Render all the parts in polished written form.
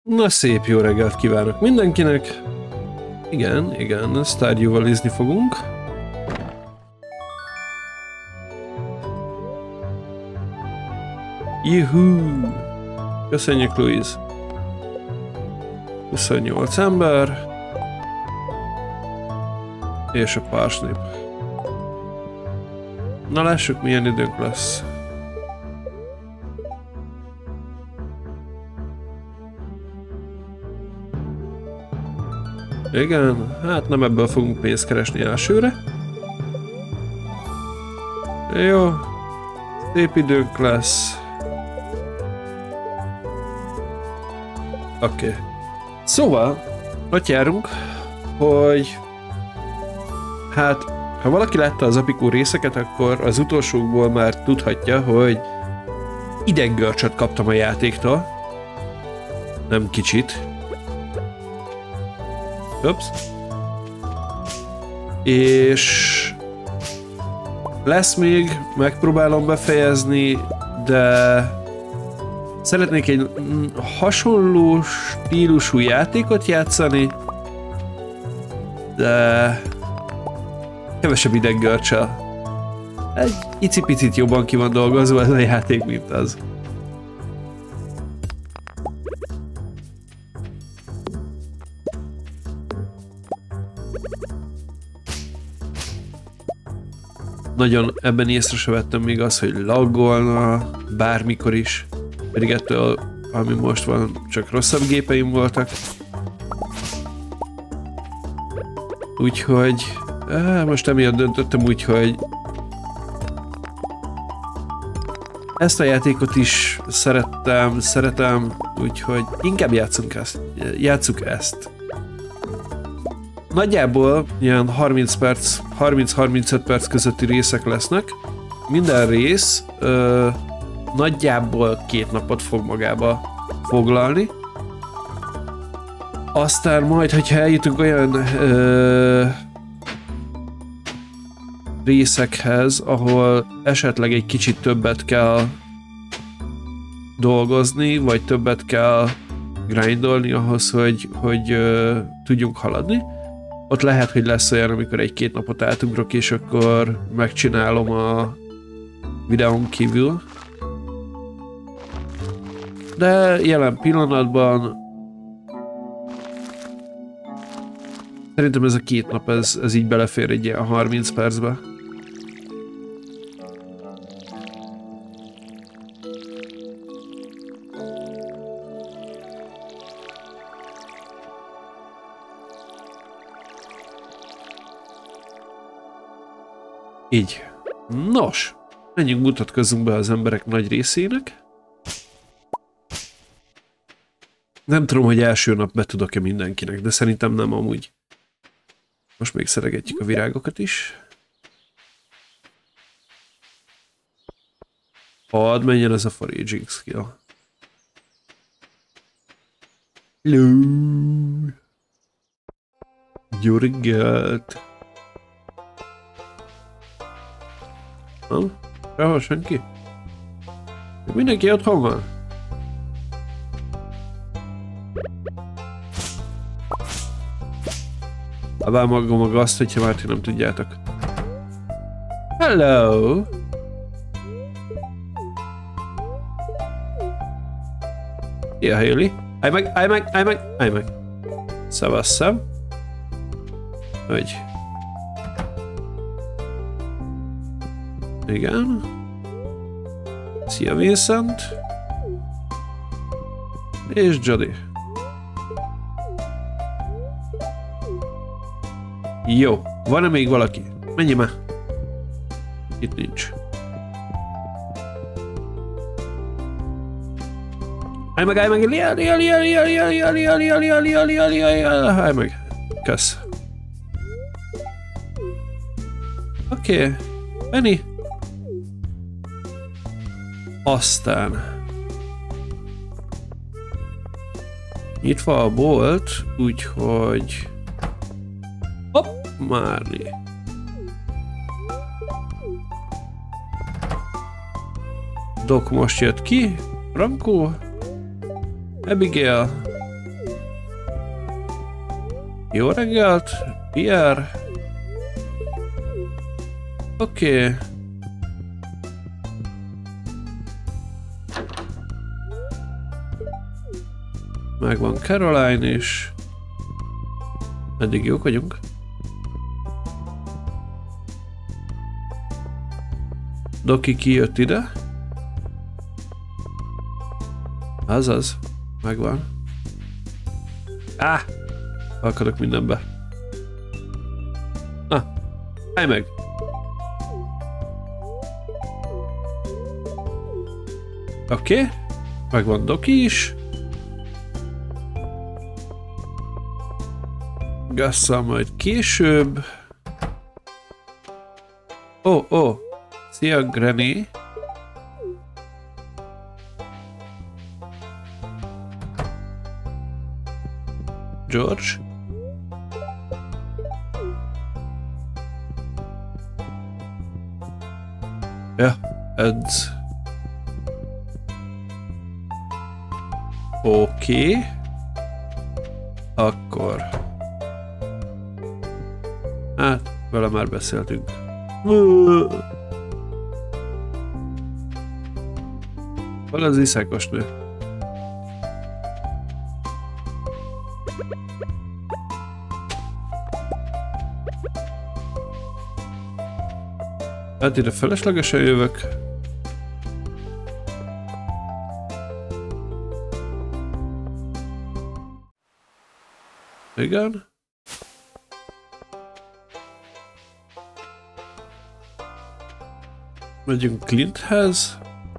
Na szép jó reggelt kívánok mindenkinek! Igen, Stardew-val fogunk. Juhú! Köszönjük, Louise! 28 ember. És a parsnip. Na lássuk, milyen időnk lesz. Igen, hát nem ebből fogunk pénzt keresni elsőre. Jó, szép időnk lesz. Oké. Szóval, ott járunk, hogy hát, ha valaki látta az Apikó részeket, akkor az utolsókból már tudhatja, hogy ideggörcsöt kaptam a játéktól. Nem kicsit. Ups. És lesz még, megpróbálom befejezni, de szeretnék egy hasonló stílusú játékot játszani, de kevesebb ideggörcsel. Egy icipicit jobban ki van dolgozva ez a játék, mint az. Nagyon ebben észre se vettem még az, hogy laggolna bármikor is, pedig ettől, ami most van, csak rosszabb gépeim voltak. Úgyhogy most emiatt döntöttem úgy, hogy ezt a játékot is szeretem, úgyhogy inkább játsszuk ezt. Nagyjából ilyen 30-35 perc közötti részek lesznek. Minden rész nagyjából 2 napot fog magába foglalni. Aztán majd, hogyha eljutunk olyan részekhez, ahol esetleg egy kicsit többet kell dolgozni, vagy többet kell grindolni ahhoz, hogy tudjunk haladni. Ott lehet, hogy lesz olyan, amikor 1-2 napot átugrok, és akkor megcsinálom a videón kívül. De jelen pillanatban szerintem ez a 2 nap, ez így belefér egy ilyen 30 percbe. Így. Nos, menjünk, mutatkozzunk be az emberek nagy részének. Nem tudom, hogy első nap be tudok-e mindenkinek, de szerintem nem amúgy. Most még szeregetjük a virágokat is. Hadd menjen ez a foraging skill. Hello! Jó reggelt! Nem? Sehol senki? Mindenki otthon van? Abál magam a gazt, hogyha már ti nem tudjátok. Hello! Szia, Hailey! Állj meg! Szavasszam. Hogy? Igen. Szia, Vincent. És Jody. Jó. Van-e még valaki? Menjél már. Itt nincs. Állj meg! Állj meg! Kösz. Oké. Benny. Aztán nyitva a bolt, úgyhogy hopp, Márni. Doc most jött ki, Franco, Abigail, Jó reggelt, Pierre. Oké. Megvan Caroline is. Eddig jók vagyunk. Doki kijött ide. Azaz. Megvan. Akadok mindenbe. Na, állj meg! Oké. Megvan Doki is. Gasszal majd később. Ó. Szia, Granny. George. Ja, Eds. Oké. Akkor. Hát, vele már beszéltünk. Hol az iszákos nő? Hát ide feleslegesen jövök. Igen. Megyünk Clinthez.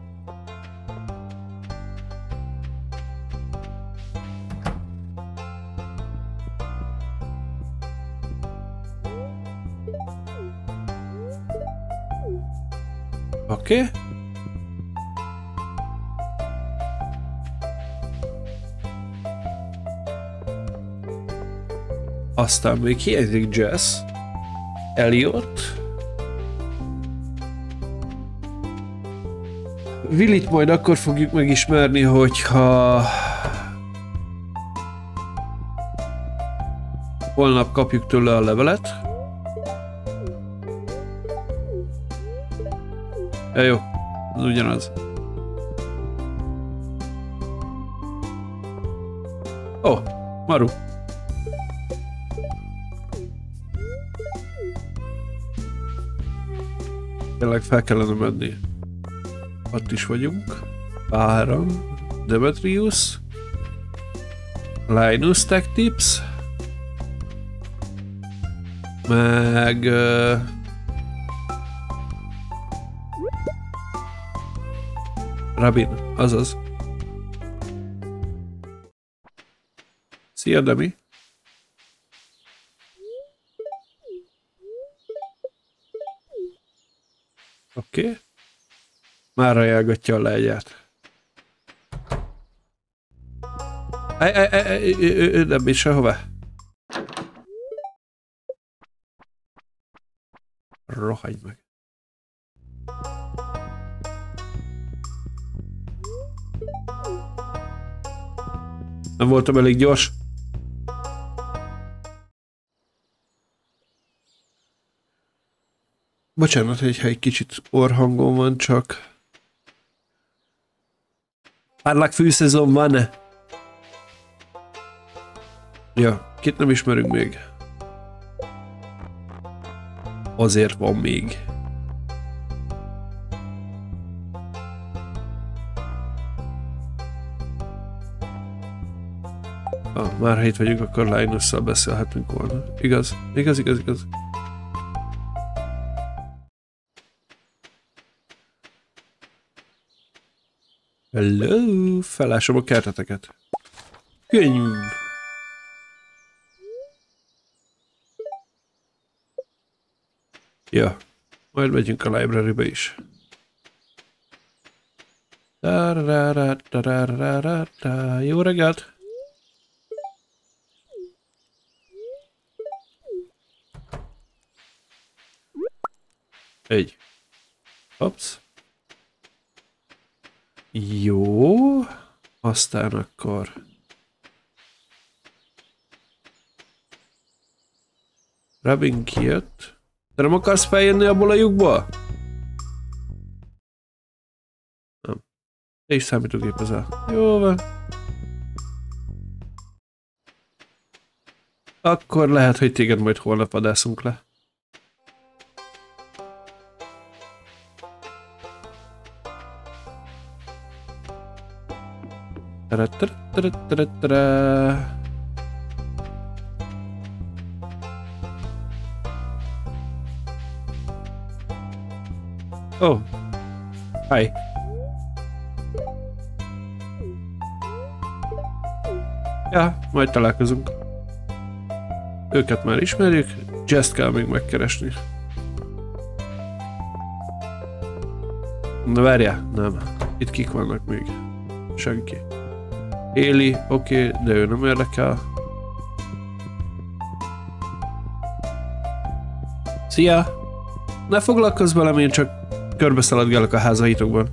Oké. Aztán még hiányzik Jess, Elliot. Willit majd akkor fogjuk megismerni, hogyha holnap kapjuk tőle a levelet. Ja, jó, az ugyanaz. Ó, Maru. Tényleg fel kellene menni. Ott is vagyunk. Áram, Demetrius, Linus Tech Tips, meg Rabin, azaz. Szia, Demi! Oké. Mára jelgatja a legyet. Nem is sehová. Rohagy meg. Nem voltam elég gyors. Bocsánat, hogyha egy kicsit orrhangom van, csak... Párlak fűszezon van-e? Ja, kit nem ismerünk még. Azért van még. Már ha itt vagyunk, akkor Linusszal beszélhetünk volna. Igaz? Igaz. Hello! Felásom a kerteteket. Könyv! Ja, majd megyünk a library-be is. Jó reggelt! Egy. Hops. Jó. Aztán akkor... Robin kijött. Te nem akarsz feljönni abból a lyukból? Nem. Te is számítógépezel. Jó van. Akkor lehet, hogy téged majd holnap vadászunk le. Oh. Hi. Ja, majd találkozunk. Őket már ismerjük, Jess-t kell még megkeresni. Na várjál, nem. Itt kik vannak még? Senki. Éli, oké, de ő nem érdekel. Szia! Ne foglalkozz velem, én csak körbeszaladgálok a házaitokban.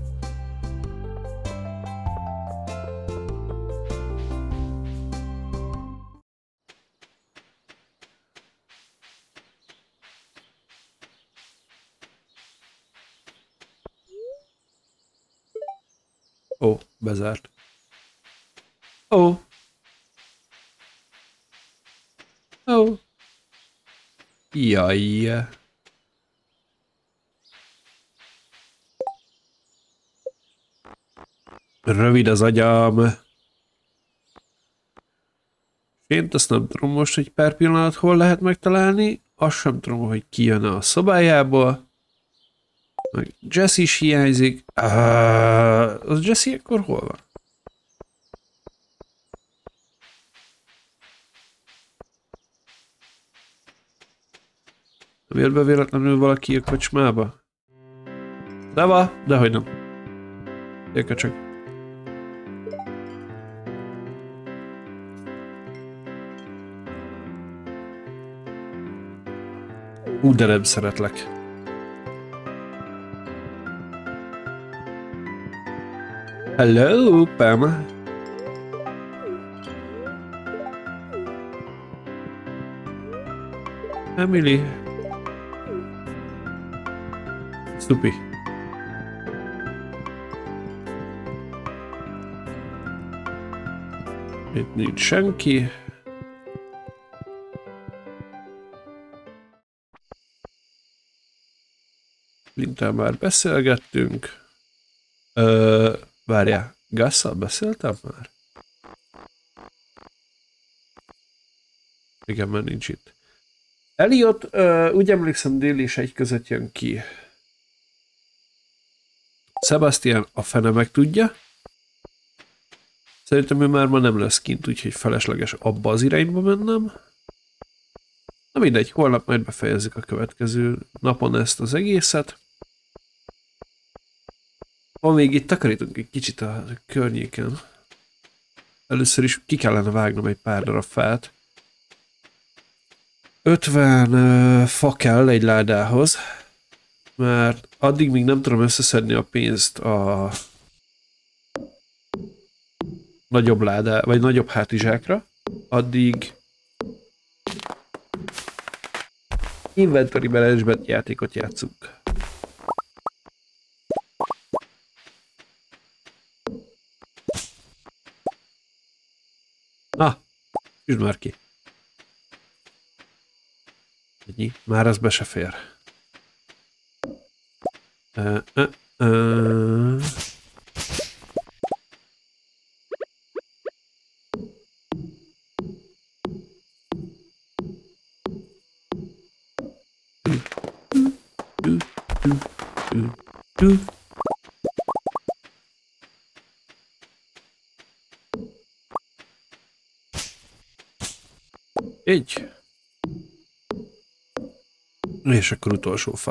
Ó, bezárt. Ó. Ó. Jaj. Rövid az agyam. Fényt azt nem tudom most, hogy per pillanat hol lehet megtalálni. Azt sem tudom, hogy ki jön a szobájából. Meg Jess is hiányzik. Az Jessie akkor hol van? Nem jött be véletlenül valaki a kocsmába? Deva? Dehogy nem. Jöjjön csak. De nem szeretlek. Hello, Pam. Emily. Szupi. Itt nincs senki. Flinttel már beszélgettünk. Várjál, Gusszal beszéltem már? Igen, már nincs itt. Elliot, úgy emlékszem, dél és egy között jön ki. Sebastian a fene meg tudja. Szerintem ő már ma nem lesz kint, úgyhogy felesleges abba az irányba mennem. Na mindegy, holnap majd befejezzük a következő napon ezt az egészet. Ha még itt takarítunk egy kicsit a környéken. Először is ki kellene vágnom egy pár darab fát. 50 fa kell egy ládához, mert addig még nem tudom összeszedni a pénzt a nagyobb ládá, vagy nagyobb hátizsákra, addig inventory management játékot játszunk. Na, üsd már ki. Ennyi, már az be se fér. Így. És akkor utolsó fa.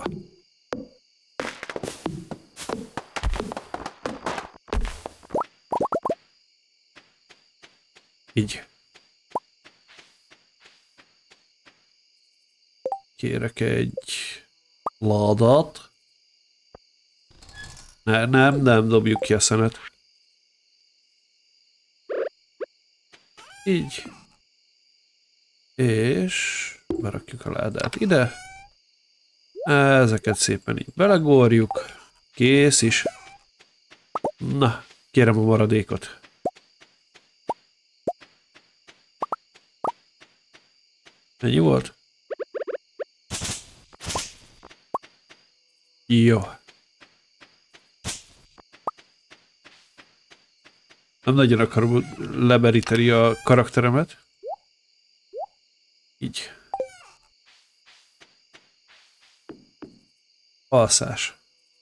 Így. Kérek egy ládát. Nem dobjuk ki a szenet. Így. És berakjuk a ládát ide. Ezeket szépen így belegorjuk. Kész is. Na, kérem a maradékot. Ennyi volt? Jó. Nem nagyon akarom leberíteni a karakteremet. Így. Alszás.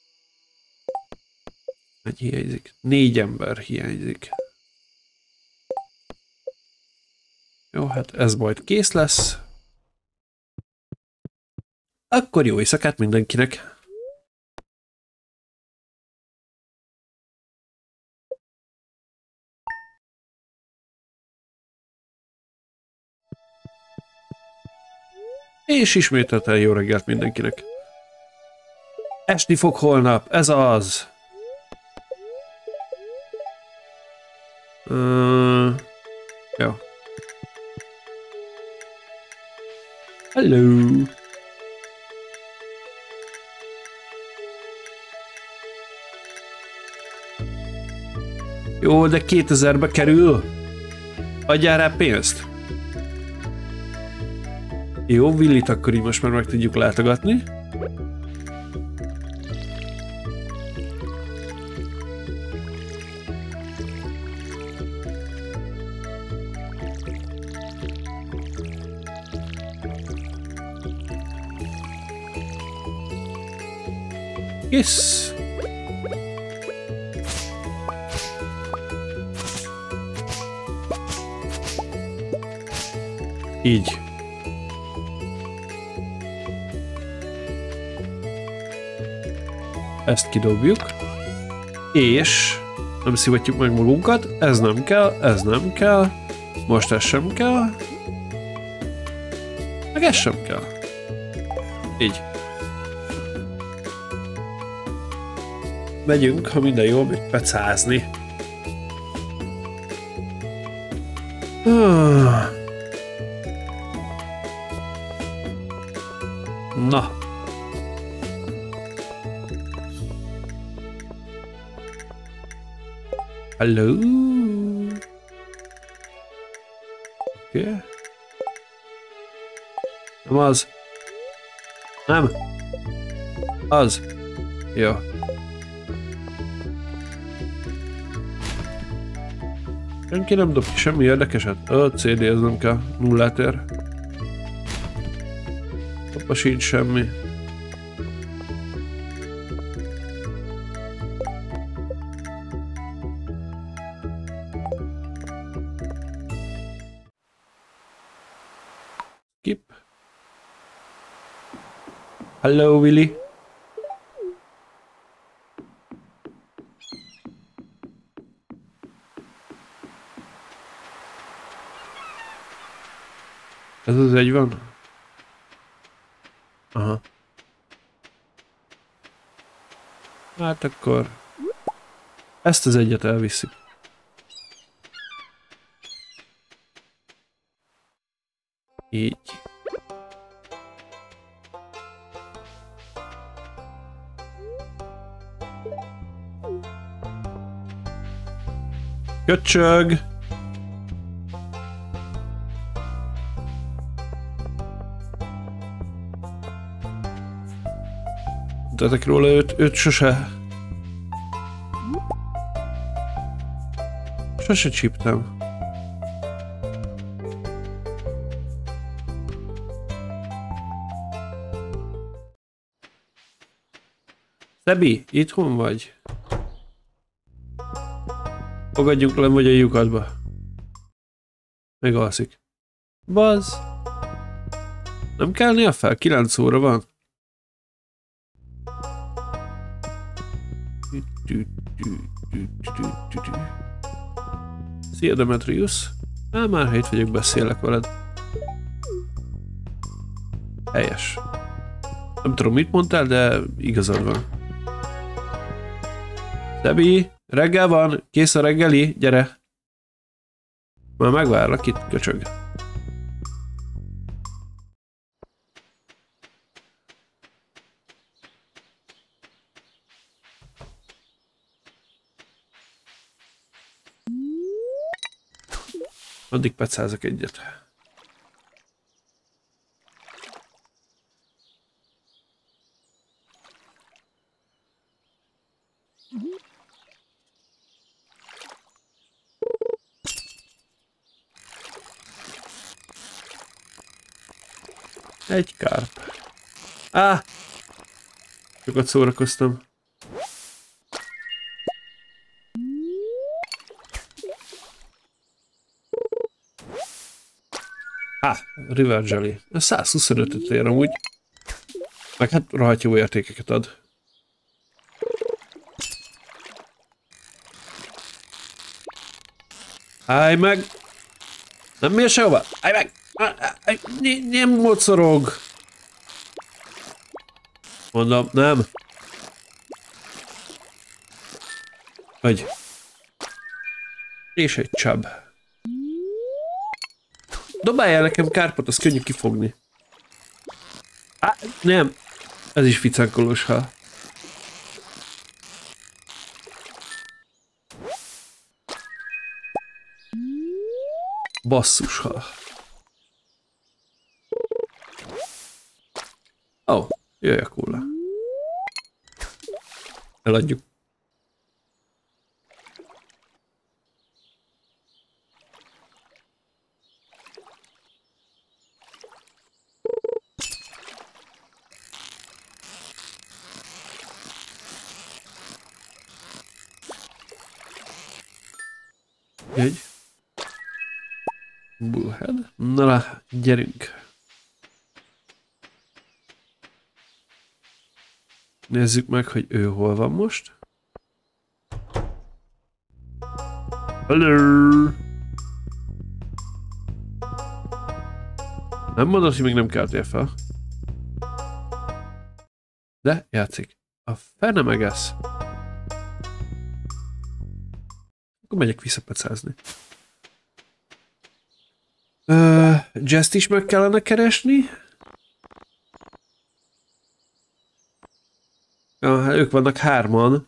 Mennyi hiányzik? 4 ember hiányzik. Jó, hát ez majd kész lesz. Akkor jó éjszakát mindenkinek! És ismételten jó reggelt mindenkinek. Esni fog holnap, ez az. Jó. Hello. Jó, de 2000-be kerül. Adjál rá pénzt. Jó, Willit akkor így most már meg tudjuk látogatni. Kész. Így. Ezt kidobjuk. És nem szivatjuk meg magunkat. Ez nem kell, ez nem kell. Most ez sem kell. Meg ez sem kell. Így. Megyünk, ha minden jól megy, pecázni. Na. Hello. Oké. Okay. Nem az. Nem. Az. Jó. Senki nem dob ki semmi érdekeset? A CD ez nem kell. Nullát ér. Apa sincs semmi. Skip. Hello, Willy. Ez az egy van? Aha. Hát akkor ezt az egyet elviszik. Így. Köcsög! Tudjátok róla, őt sose csíptem. Szebi, itthon vagy? Fogadjunk le, vagy a lyukadba. Megalszik. Bazd. Nem kelnél fel? 9 óra van. Szia, Demetrius. Már hét vagyok, beszélek veled. Helyes. Nem tudom, mit mondtál, de igazad van. Szebi, reggel van, kész a reggeli, gyere. Már megvárlak itt, köcsög. Addig pecázok egyet. Egy kárp. Sokat szórakoztam. River Jelly. 125-öt ér amúgy. Meg hát rohadt jó értékeket ad. Állj meg! Nem mér sehova! Állj meg! Nem mocorog! Mondom, nem. Vagy. És egy csab. Dobáljál nekem kárpot, az könnyű kifogni. Nem. Ez is ficánkolós hal. Basszus hal. Ó, jöjj a kóla. Eladjuk. Egy. Bullhead. Na, gyerünk. Nézzük meg, hogy ő hol van most. Hello! Nem mondod, hogy még nem keltél fel. De játszik. A fene megesz. Akkor megyek visszapecázni. Jazzt is meg kellene keresni. Ők vannak hárman.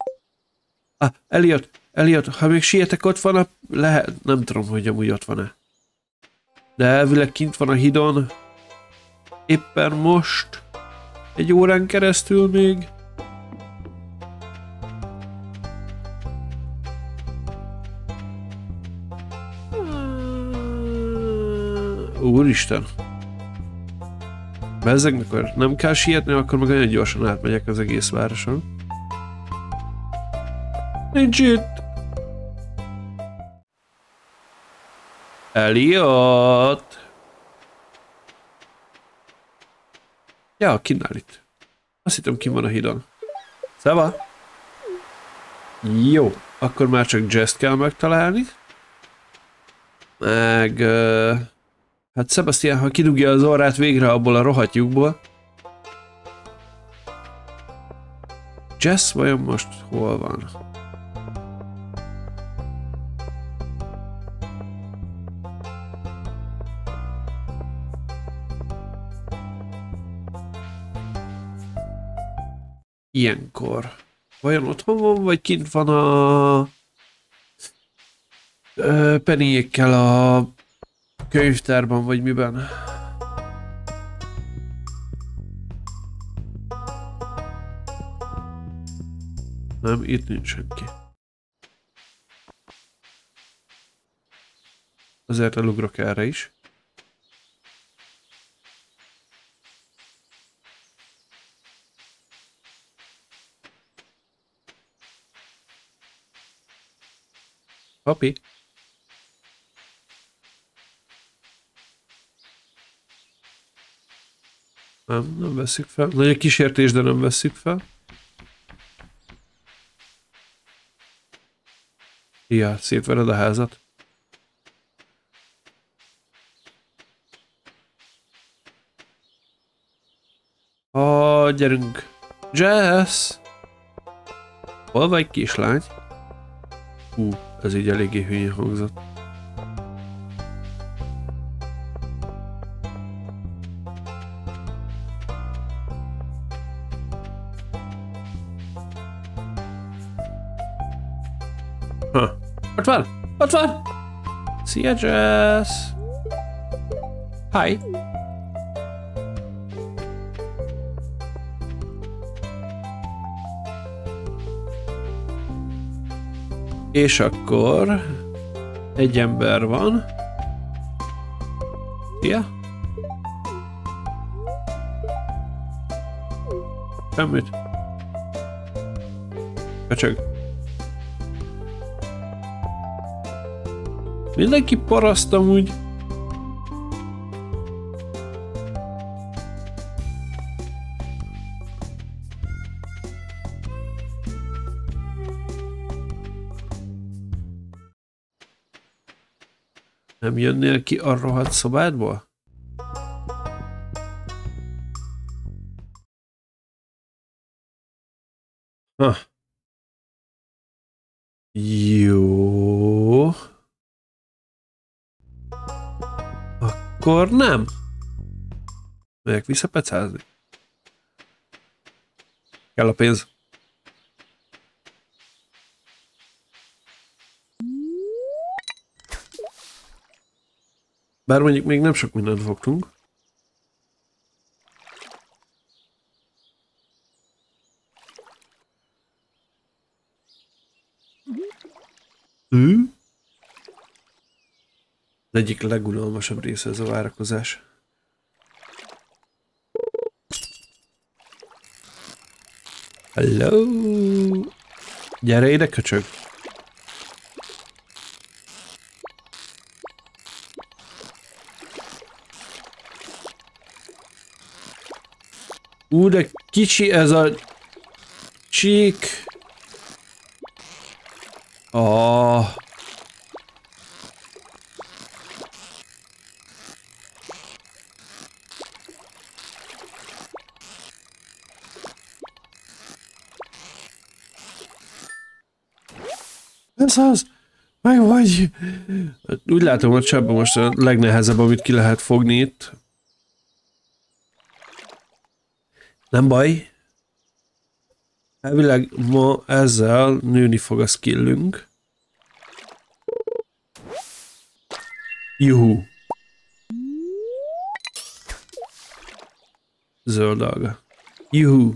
Elliot, ha még sietek, ott van a... Lehet, nem tudom, hogy amúgy ott van-e. De elvileg kint van a hídon. Éppen most. Egy órán keresztül még. Úristen. Bezzeg, mikor nem kell sietni, akkor meg olyan gyorsan átmegyek az egész városon. Nincs itt! Elliot! Ja, kinnál itt. Azt hittem, ki van a hídon. Szeva! Jó, akkor már csak Jazzt kell megtalálni. Meg... Hát Sebastian, ha kidugja az orrát végre abból a rohadt lyukból. Jazz vajon most hol van? Ilyenkor. Vajon otthon van, vagy kint van a... Pennyékkel a könyvtárban, vagy miben? Nem, itt nincs senki. Azért elugrok erre is. Papi. Nem veszük fel. Nagy a kísértés, de nem veszük fel. Ja, szétvered a házat. Gyerünk. Jazz! Hol vagy, kislány? Ez így eléggé hülyén hangzott. Ott van! Ott van! Szia, Jess! Hi! És akkor egy ember van. Szia! Semmit. Köcsög. Mindenki paraszt amúgy. Nem jönnél ki a rohadt szobádból? Ha. Jó. Akkor nem. Megyek visszapecázni. Kell a pénz. Bár mondjuk még nem sok mindent fogtunk. Az egyik legunalmasabb része ez a várakozás. Hello! Gyere ide, köcsög! De kicsi ez a csík. Oh. Ez az! Meg vagy! Úgy látom, hogy Csaba most a legnehezebb, amit ki lehet fogni itt. Nem baj. Elvileg ma ezzel nőni fog a skillünk. Juhu. Zöld alga. Juhu.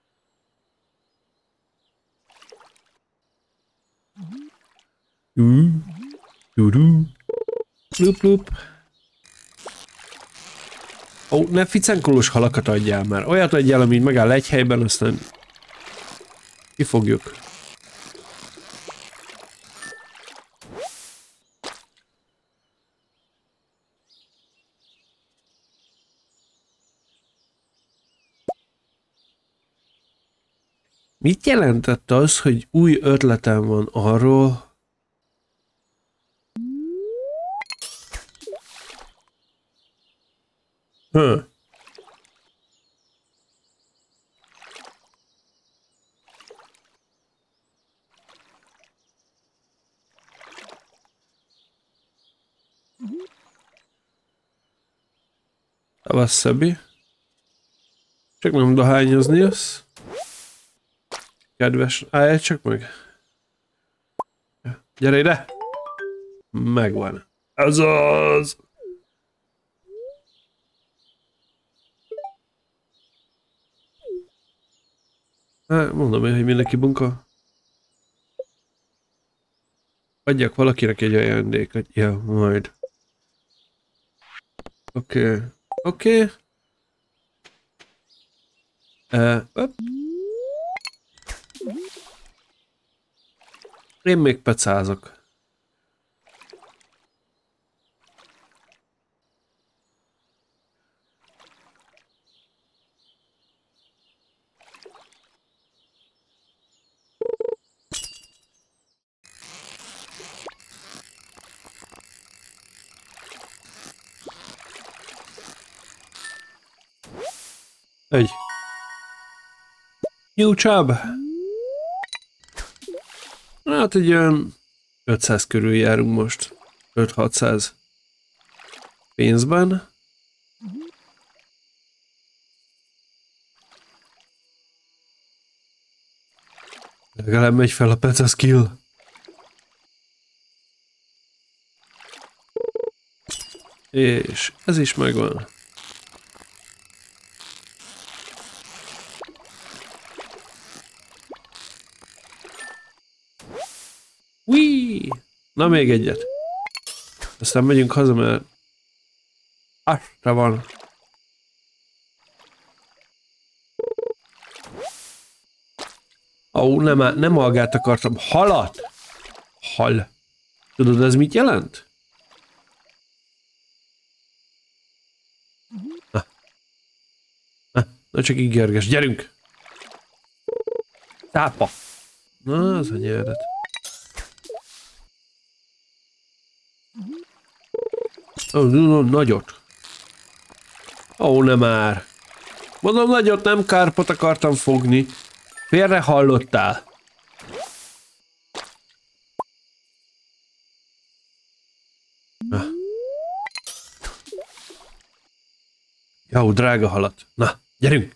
Lup, lup. Ó, ne ficánkolós halakat adjál már. Olyat adjál, ami megáll egy helyben, aztán kifogjuk. Mit jelentett az, hogy új ötletem van arról, Tavasz Szabi. Csak nem dohányozni jössz. Kedves, állj csak meg. Gyere ide! Megvan. Ez az! Mondom én, hogy mindenki bunka. Adjak valakinek egy ajándékot. Ja, majd. Oké. Oké. Én még pecázok. Egy. New job. Hát egy olyan 500 körül járunk most. 5-600 pénzben. Legalább megy fel a peca skill. És ez is megvan. Ui! Na még egyet. Aztán megyünk haza, mert te van. Ó, nem algát akartam. Halat! Hal. Tudod, ez mit jelent? Na csak ígérges. Gyerünk! Tápa! Na, az a nyelvet. Nagyot. Ó, nem már. Mondom, nagyot, nem kárpot akartam fogni. Félre hallottál. Jó, drága halat. Na, gyerünk!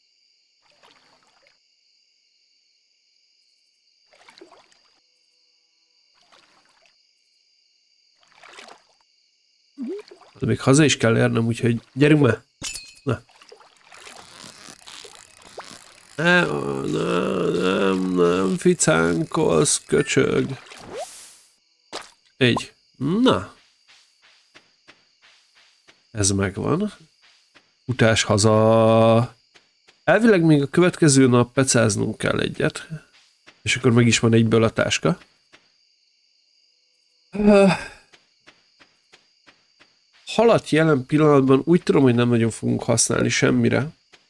De még haza is kell érnem, úgyhogy gyerünk már! Na. Nem ficánkolsz, köcsög. Így. Na. Ez megvan. Utás haza. Elvileg még a következő nap pecáznunk kell egyet. És akkor meg is van egyből a táska. Halat jelen pillanatban úgy tudom, hogy nem nagyon fogunk használni semmire.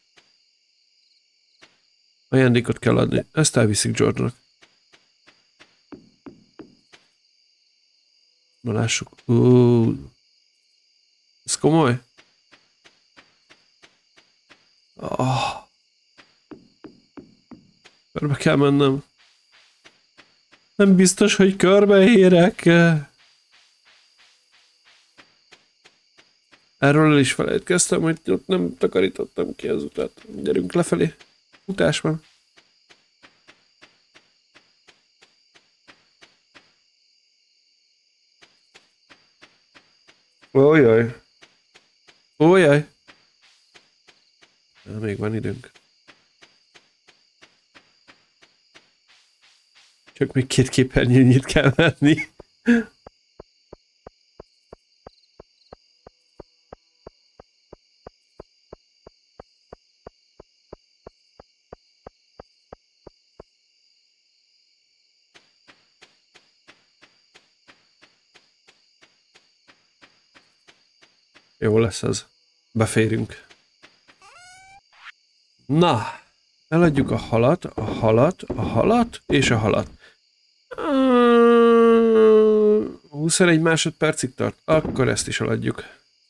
Ajándékot kell adni. Ezt elviszik George-nak. Na lássuk. Ez komoly? Körbe kell mennem. Nem biztos, hogy körbeérek. Erről el is felejtkeztem, hogy ott nem takarítottam ki az utat. Gyerünk lefelé. Utás van. Ójjaj. Ójjaj. Még van időnk. Csak még 2 képernyőnyit kell venni. Jó lesz az. Beférünk. Na, eladjuk a halat, a halat, a halat és a halat. 21 másodpercig tart. Akkor ezt is eladjuk.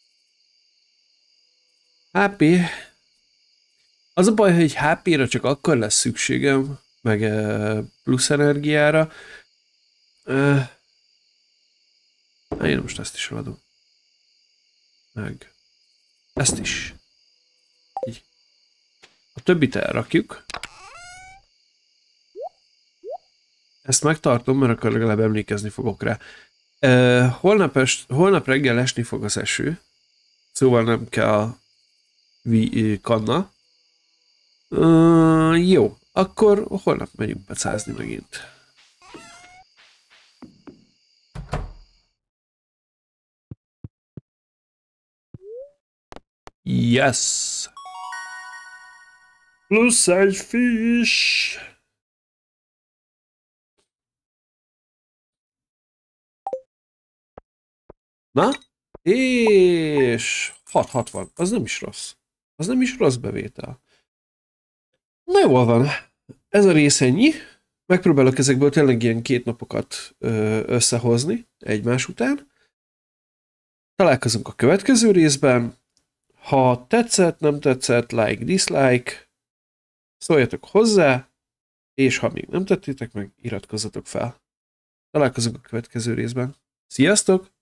HP. Az a baj, hogy HP-ra csak akkor lesz szükségem, meg plusz energiára. Én most ezt is eladom. Meg ezt is. Így. A többit elrakjuk. Ezt megtartom, mert akkor legalább emlékezni fogok rá. Holnap reggel esni fog az eső. Szóval nem kell kanna. Jó, akkor holnap megyünk pecázni megint. Yes! Plusz egy fish! Na? És 660. Az nem is rossz. Az nem is rossz bevétel. Na jól van. Ez a rész ennyi. Megpróbálok ezekből tényleg ilyen 2 napokat összehozni egymás után. Találkozunk a következő részben. Ha tetszett, nem tetszett, like, dislike, szóljatok hozzá, és ha még nem tettétek meg, iratkozzatok fel. Találkozunk a következő részben. Sziasztok!